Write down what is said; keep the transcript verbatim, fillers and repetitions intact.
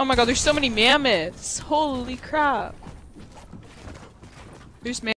Oh my god, there's so many mammoths! Holy crap! There's mammoths.